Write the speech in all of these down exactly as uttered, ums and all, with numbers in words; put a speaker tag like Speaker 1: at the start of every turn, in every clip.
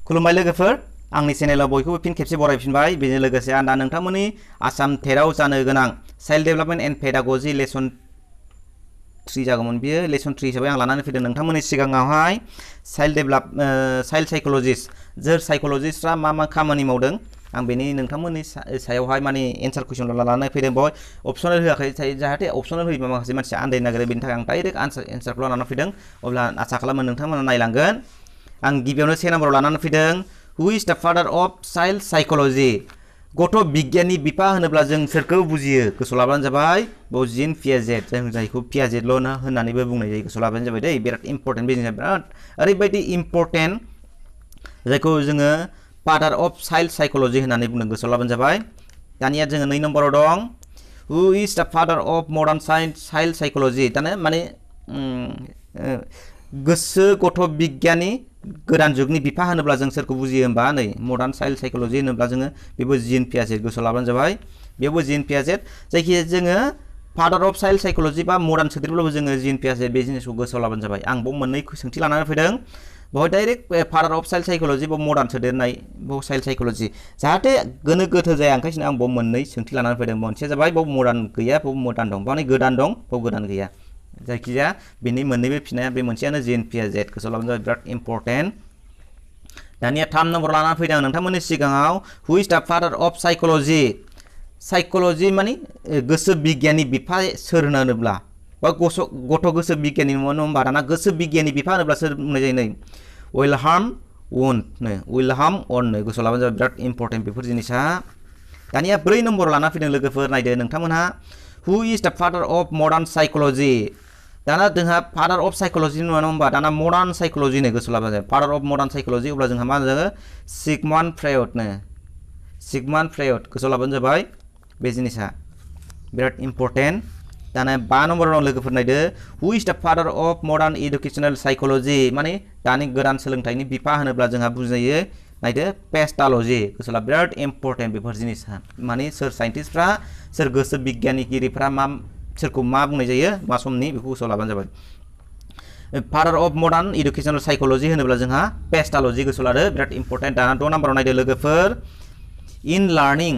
Speaker 1: खुलुमबाय लोगोफोर आंनि चेनेलाव बयखौबो फिन खेबसे बरायफिनबाय बेजों लोगोसे आं दा नोंथांमोननि आसाम टेटआव जानो गोनां child development and pedagogy lesson three जागौमोन बियो लेसन थ्री हिसाबै आं लानानै फैदों नोंथांमोननि सिगाङावहाय चाइल्ड डेभेलप चाइल्ड साइकोलजिस्ट जोर साइकोलजिस्टफ्रा मा मा खामानि मावदों आं बेनि नोंथांमोननि सायावहाय माने एन्सार कुइसन लानानै फैदों बेवहाय अपसनेल होआखै जाहाथे अपसनेल होयोबा माखासे मानसिया आन्दायनो नागिरो बेनि थाखाय आं डाइरेक्ट आन्सार एन्सारखौ लानानै फैदों अब्ला आसा खालामो नोंथांमोना नायलांगोन आं गिबियावनो से नाम्बाराव लानानै फैदों हु is the father of child साइकोलजी गथ' बिगियाननि बिफा होनोब्ला जों सोरखौ बुजियो गोसोआव लाबानो जाबाय बेयाव जीन पियाजेट जों जायखौ पियाजेटल' होननानैबो बुंनाय जायो गोसोआव लाबानो जाबाय दै बिराद इम्पर्टेन्ट बिजनेस बिराद ओरैबायदि इम्पर्टेन्ट जायखौ जोङो फादार अफ चाइल्ड साइकोलजी होननानै बुंदों गोसोआव लाबानो जाबाय दानिया जोङो नै नम्बराव दं who is the father of modern child psychology दाना माने गोसो गथ' बिगियाननि गोदान जुगनि बिफा होनोब्ला जों सोरखौ बुजियो होनबा नै मडार्न चाइल्ड साइकोलजी होनोब्ला जोङो बेबो जीन पियाजेट गोसोआव लाबानो जाबाय बेबो जीन पियाजेट जायखिजाया जोङो फादार अफ चाइल्ड साइकोलजी बा मडार्न सोदेरब्लाबो जोङो जीन पियाजेट बे जिनिसखौ गोसोआव लाबानो जाबाय आं बाव मोननै सोंथि लानानै फैदों बेवहाय direct father of child psychology बाव मडार्न सोदेरनाय बाव चाइल्ड साइकोलजी जाहाथे गोनो गोथो जाया ओंखायनो आं बाव मोननै सोंथि लानानै फैदों मोनसेया जाबाय बाव मडार्न गैया बाव मडार्न दं बावनो गोदान दं बाव गोदान गैया जायखिजाया बेनि मोननैबो फिनाया बे मोनसेयानो जीन पियाजेट गोसोआव लाबानो जाबाय बिराद इम्पर्टेन्ट दानिया थाम नम्बर लानानै फैदों नोंथांमोननि सिगाङाव हु इज द फादार अफ साइकोलजी साइकोलजी माने गोसो बिगियाननि बिफा सोर होनोब्ला बा गथ' गोसो बिगियाननि नङा होनबा दाना गोसो बिगियाननि बिफा होनोब्ला सोर बुंनाय जायो नै विलहाम वन्ड नो विलहाम वन्ड नो गोसोआव लाबानो जाबाय बिराद इम्पर्टेन्ट बेफोर जिनिसा दानिया ब्रै नम्बर लाना फैदों लोगोफोर नायदो नोंथांमोनहा हु is the father of modern साइकोलजी दाना जोंहा फादार अफ साइकोलजी नङा होनबा दाना मडार्न साइकोलजी नो गोसोआव लाबानो जाबाय फादार अफ मडार्न साइकोलजी अब्ला जोंहा मा जागोन सिगमान्ड फ्रयड नो सिगमान्ड फ्रयड गोसोआव लाबानो जाबाय बे जिनिसा बिराद इम्पर्टेन्ट दाना बा नम्बराव दं लोगोफोर नायदो who is the father of modern educational psychology माने दानि गोदान सोलोंथाइनि बिफा होनोब्ला जोंहा बुजियो नायदो पेस्टालजी गोसोआव बिराद इम्पर्टेन्ट बेफोर जिनिसा माने सोर साइन्टिस्टफ्रा सोर गोसो बिगियानगिरिफ्रा मा सोरखौ मा बुंनाय जायो मा समनि बेखौ गोसोआव लाबानो जाबाय father of modern educational psychology होनोब्ला जोंहा पेस्टालजी गोसोआव लादो बिराद इम्पर्टेन्ट दाना द' नाम्बाराव नायदो लोगोफोर in learning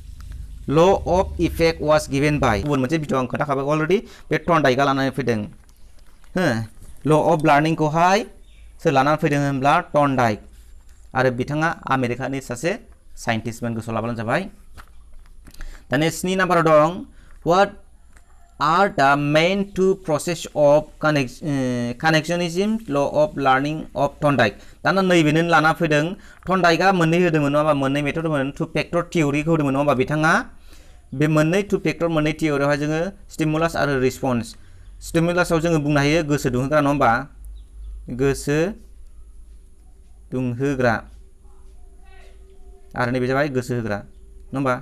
Speaker 1: law' of effect was given by गुबुन मोनसे भिडिअ आं खोन्थाखाबाय अलरेडि बे थर्नडाइकआ लानानै फैदों हो ल' अफ लार्निंखौहाय सोर लानानै फैदों होनब्ला थर्नडाइक आरो बिथाङा आमेरिकानि सासे साइन्टिस्टमोन गोसोआव लाबानो जाबाय दानिया स्नि नाम्बाराव दं what are the main two process of connect, uh, connectionism law of learning of Thorndike दाना नैबेनो लाना फैदों थर्नडाइकआ मोननै होदोंमोन नङा होनबा मोननै मेथड होदोंमोन टु फेक्टर थियरिखौ होदोंमोन नङा होनबा बिथाङा बे मोननै टु फेक्टर मोननै थियरियावहाय जोङो स्टिमुलास आरो रिस्पन्स स्टिमुलासआव जोङो बुंनो हायो गोसो दुंहोग्रा नङा होनबा गोसो दुंहोग्रा आरो नैबे जाबाय गोसो होग्रा नङा होनबा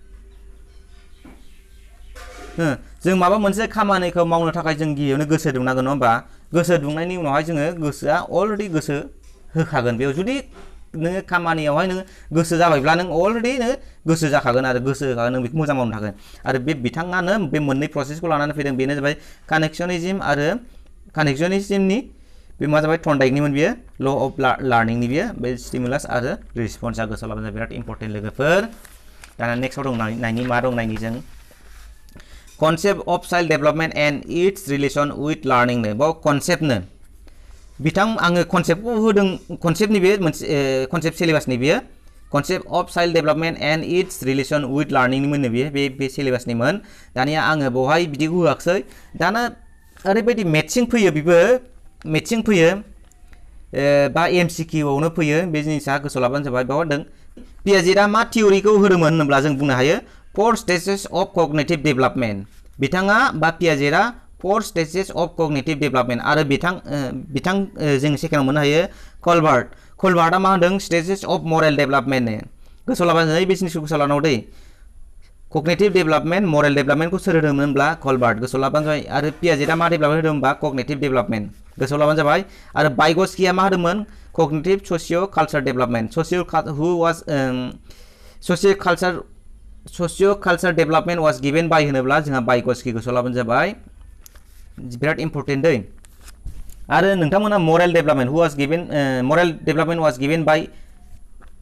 Speaker 1: जों माबा मोनसे खामानिखौ मावनो थाखाय जों गिबियावनो गोसो दुंनांगोन नङा होनबा गोसो दुंनायनि उनावहाय जोङो गोसोआ अलरेडि गोसो होखागोन बेयाव जुदि नोङो खामानियावहाय नोङो गोसो जाबायब्ला नों अलरेडि नोङो गोसो जाखागोन आरो गोसो होखागोन नों बेखौ मोजां मावनो थागोन आरो बे बिथाङानो बे मोननै प्रसेसखौ लानानै फैदों बेनो जाबाय कानेक्शनिज्म आरो कानेक्शनिज्मनि बे मा जाबाय थर्नडाइकनिमोन बियो ल' अफ लार्निंनि बियो बे स्टिमुलास आरो रिस्पन्सआ गोसोआव लाबानो बिराद इम्पर्टेन्ट लोगोफोर दाना नेक्स्टआव दं नायनि मा दं नायनि जों concept of child development and its relation with learning नो बाव concept नो बिथां आङो conceptखौ होदों concept नि बे मोनसे concept syllabusनि बियो concept of child development and its relation with learning मोन बियो बे बे syllabusनि मोन दानिया आङो बहाय बिदि होआखै दाना ओरैबायदि मैचिं फैयो बिबो मैचिं फैयो बा एमसीक्यू आवनो फैयो बे जिनिसा गोसोआव लाबानो जाबाय बाव होदों पियाजेटआ मा थियरिखौ होदोंमोन होनब्ला जों बुंनो हायो four stages of cognitive development बिथाङा बा पियाजेटआ four stages of cognitive development आरो बिथां बिथां जों सेकेन्डआव मोननो हायो कलबार्ट कलबार्टआ मा होनदों stages of moral development नो गोसोआव लाबानो जाबाय बे जिनिसखौ गोसोआव लानांगौ दै cognitive development moral development खौ सोर होदोंमोन होनब्ला कलबार्ट गोसोआव लाबानो जाबाय आरो पियाजेटआ मा डेभेलप होदों होनबा cognitive development गोसोआव लाबानो जाबाय आरो बाइगस्किया मा होदोंमोन cognitive socio cultural development socio who was socio culture socio-cultural development was given by होनोब्ला जोंहा बाइगस्की गोसोआव लाबानो जाबाय बिराद इम्पर्टेन्ट दै आरो नोंथांमोना moral development who was given uh, moral development was given by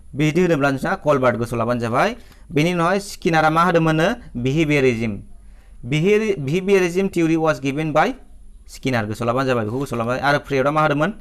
Speaker 1: बिदि होनोब्ला नोंथाङा कलबार्ट गोसोआव लाबानो जाबाय बेनि उनावहाय स्किनारा मा होदोंमोन behaviourism behaviourism theory was given by Skinner गोसोआव लाबानो जाबाय बेखौ गोसोआव लाबाय आरो फ्रेयडआ मा होदोंमोन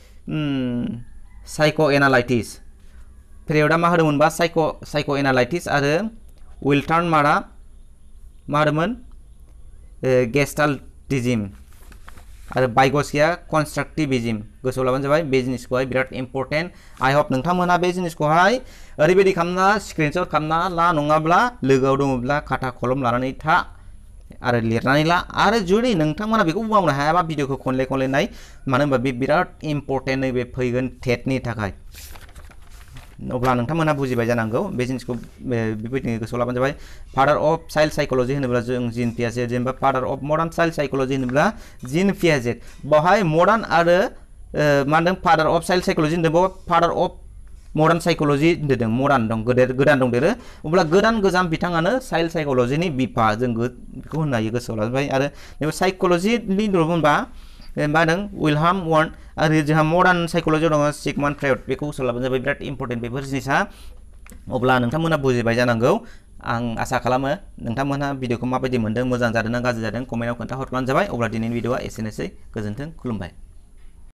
Speaker 1: साइक' एनालाइटिस फ्रेयडआ मा होदोंमोनबा साइक' साइक' एनालाइटिस आरो विल्टारमारा मा होदोंमोन गेस्टाल्टिज्म आरो बाइगसिया कन्स्ट्राक्टिभिज्म गोसोआव लाबानो जाबाय बे जिनिसखौहाय बिराद इम्पर्टेन्ट आई हप नोंथांमोना बे जिनिसखौहाय ओरैबायदि खालामना स्क्रिनशट खालामना ला नङाब्ला लोगोआव दङब्ला खाथा कलम लानानै था आरो लिरनानै ला आरो जुदि नोंथांमोना बेखौ मावनो हायाबा भिडिअखौ खनले खनले नाय मानो होनबा बे बिराद इम्पर्टेन्ट नैबे फैगोन टेटनि थाखाय अब्ला नोंथांमोना बुजिबाय जानांगौ बे जिनिसखौ बेबायदिनो गोसोआव लाबानो जाबाय फादार अफ चाइल्ड साइकोलजी होनोब्ला जों जीन पियाजेट जेनेबा father of modern child psychology होनोब्ला जीन पियाजेट बावहाय मडार्न आरो मा होनदों फादार अफ चाइल्ड साइकोलजी होनदों बाव फादार अफ मडार्न साइकोलजी होनदों मडार्न दं गोदेर गोदान दंदेरो अब्ला गोदान गोजाम बिथाङानो चाइल्ड साइकोलजीनि बिफा जों बेखौ होननो हायो गोसोआव लाबाय आरो नैबे साइकोलजीनि होनबा मा होनदों विलहाम वार्न आरो जोंहा मडार्न साइकोलजियाव दङ सिगमन्ड फ्रयड बेखौ गोसोआव लाबानो जाबाय बिराद इम्पर्टेन्ट बेफोर जिनिसा अब्ला नोंथांमोना बुजिबाय जानांगौ आं आसा खालामो नोंथांमोनहा भिडिअखौ माबायदि मोनदों मोजां जादों ना गाज्रि जादों कमेन्टआव खोन्थाहरब्लानो जाबाय अब्ला दिनैनि भिडिअआ एसेनोसै गोजोन्थों खुलुमबाय।